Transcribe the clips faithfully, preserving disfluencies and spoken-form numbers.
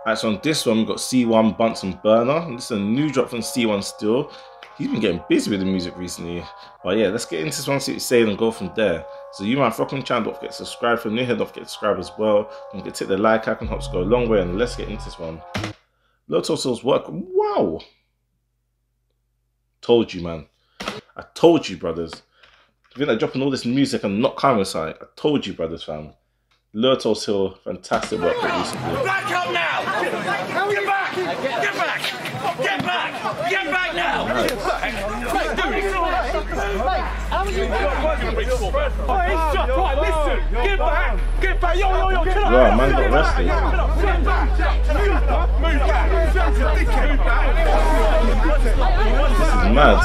Alright, so on this one, we've got C one Bunsen Burner. This is a new drop from C one still. He's been getting busy with the music recently. But yeah, let's get into this one, see what he's saying, and go from there. So you might fuck on the channel, don't forget to subscribe. For new head, don't forget to subscribe as well. Don't forget to hit the like icon, helps go a long way. And let's get into this one. Loto Soul's work. Wow. Told you, man. I told you, brothers. I think they're dropping all this music and not coming inside. I told you, brothers, fam. Loto Soul, fantastic work recently. Back up now! Get back! Get back! Get back! Get back! Get back now! Nice. Right, listen! Get back! Get back! Yo, yo, yo! Get up! Wow, man got arrested. Get back! Move back! Move back! This is mad.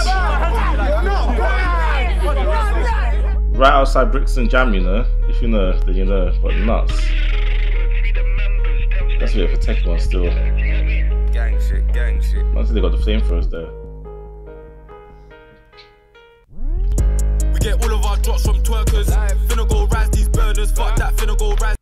Right outside Brixton Jam, you know. If you know, then you know. But nuts. That's a bit of a tech one still. Gang shit, gang shit. I think they got the flamethrowers there. We get all of our drops from twerkers. Finna go rise these burners. Fuck that, finna go rise.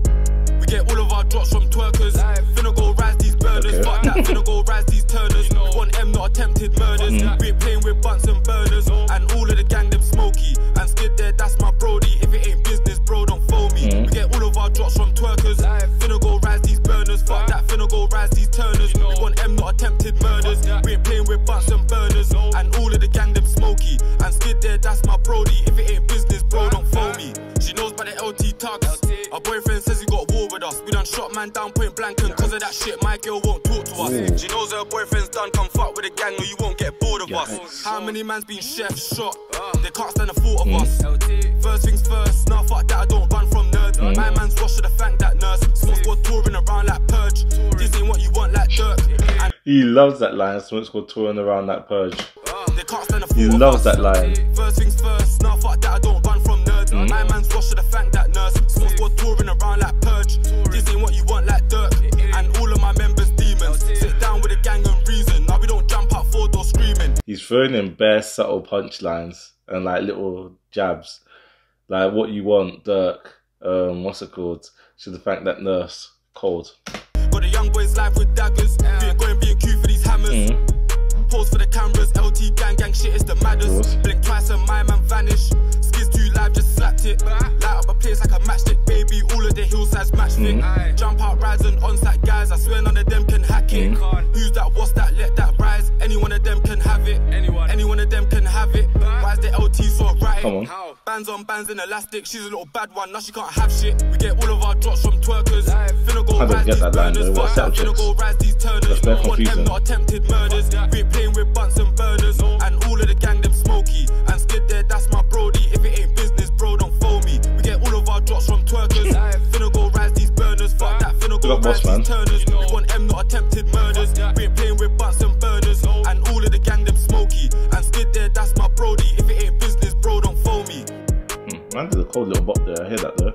We get all of our drops from twerkers. Finna go rise these burners. Okay. Fuck that, finna go rise these turners. We want M, not attempted murders. Mm. We ain't playing with Bunsen burners. And all of the gang, them smoky. And skid there, that's my brody. If it ain't business, bro, don't phone me. Mm. We get all of our drops from twerkers. Finna go rise these burners. Fuck that, finna go rise these turners. We want M, not attempted murders. We ain't playing with Bunsen burners. And all of the gang, them smoky. And skid there, that's my brody. If it ain't business, bro, don't phone me. She knows by the L T tugs. Our boyfriend says he got war with us. We done shot man down point blank, and cause of that shit, my girl won't talk to us. Ooh. She knows her boyfriend's done, come fuck with the gang, or you won't get bored of Yes. us. How many man's been chef shot? They can't stand the thought of mm. us. First things first, nah, fuck that, I don't run from nerds. Mm. My man's rushed to the thank that nurse. Small squad touring around like Purge. This ain't what you want like Dirk. And He loves that line. Smoke's called touring around that purge. they can't stand the thought He of loves us. that line. First things first, nah, fuck that, I don't run from nerds. Mm. My man's rushed to the thank that nurse. Small squad touring around like Purge. This ain't what you want like Dirk. And all of my members demons. Sit down with the gang and reason. Now we don't jump out four doors screaming. He's throwing in bare subtle punchlines and like little jabs. Like what you want, Dirk. Um, what's it called? Should have thanked that nurse. Cold. Got the young boys live with daggers. We ain't going B and Q for these hammers. Mm. Pose for the cameras. L T gang gang shit is the maddest. Blink twice and my man vanish. Skids too live, just slapped it. Light up a place like a matchstick, baby. All of the hillsides matched it. Mm. Jump out, rise and on-site guys. I swear none of them can hack it. Mm. Who's that? What's that? Let that rise. Any one of them can have it. Anyone. Any one of them can have it. Why is the L T so right? Come on. Bands on bands in elastic. She's a little bad one. Now she can't have shit. We get all of our drops from twerkers. Finna go I don't rise get these that line, burners. though. What's Fuck that, that, finna chicks? go rise these turners. That's very Want confusing. them, not attempted murders. We ain't playing with Bunsen burners. And all of the gang, them smoky. And skid there, that's my brody. If it ain't business, bro, don't phone me. We get all of our drops from twerkers. Finna go rise these burners. Fuck that, finna go Big up, rise boss, man. these turners. We want M, not attempted murders. We ain't playing with Bunsen burners. And all of the gang, them smoky. And skid there, that's my brody. If it ain't business, bro, don't phone me. Hmm. Man did a cold little bop there. I hear that though.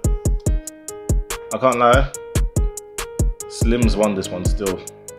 I can't lie. Slim's won this one still.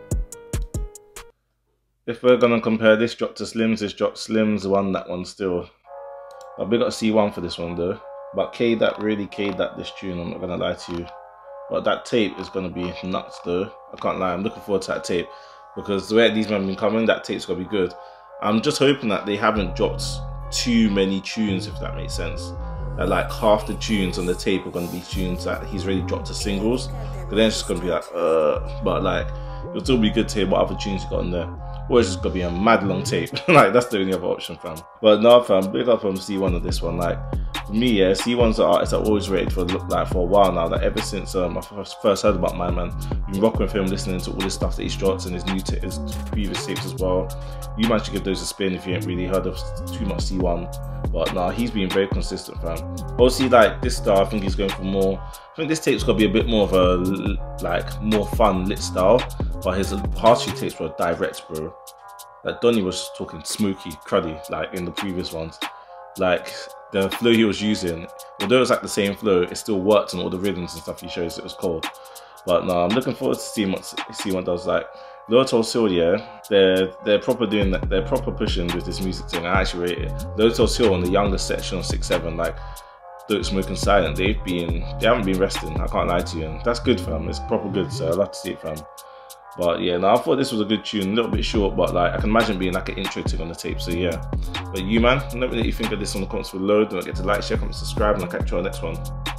If we're gonna compare this drop to Slim's, this drop, Slim's won that one still. But big up C one for this one though. But K that really K'd that this tune, I'm not gonna lie to you. But that tape is gonna be nuts though. I can't lie, I'm looking forward to that tape. Because the way these men have been coming, that tape's gonna be good. I'm just hoping that they haven't dropped too many tunes, if that makes sense. That like half the tunes on the tape are gonna be tunes that he's already dropped to singles. But then it's just gonna be like, uh, but like, it'll still be good to hear what other tunes you got on there. Or it's just gonna be a mad long tape. Like, that's the only other option, fam. But no, fam, big up on C one on this one. Like, for me, yeah, C one's an artist I've always rated for like for a while now. Like, ever since um, I first heard about my man, been rocking with him, listening to all this stuff that he's dropped and his new t his previous tapes as well. You might should give those a spin if you ain't really heard of too much C one. But nah, he's been very consistent, fam. Obviously, like this style, I think he's going for more. I think this tape's got to be a bit more of a like more fun lit style. But his past few tapes were direct, bro. Like Donny was talking smoky, cruddy, like in the previous ones. Like the flow he was using, although it was like the same flow, it still worked on all the rhythms and stuff he shows. It was cold. But no, I'm looking forward to seeing what see what does. Like Loto Soul, yeah, they're they're proper doing that. They're proper pushing with this music thing. I actually rate it. Loto Soul on the youngest section on six seven, like Don't Smoke and Silent. They've been they haven't been resting. I can't lie to you, and that's good, fam. It's proper good. So I love to see it, fam. But yeah, no, I thought this was a good tune, a little bit short, but like I can imagine being like an intro thing on the tape. So yeah, but you man, let me know what you think of this on the comments below. Don't forget to like, share, comment, subscribe, and I'll catch you on the next one.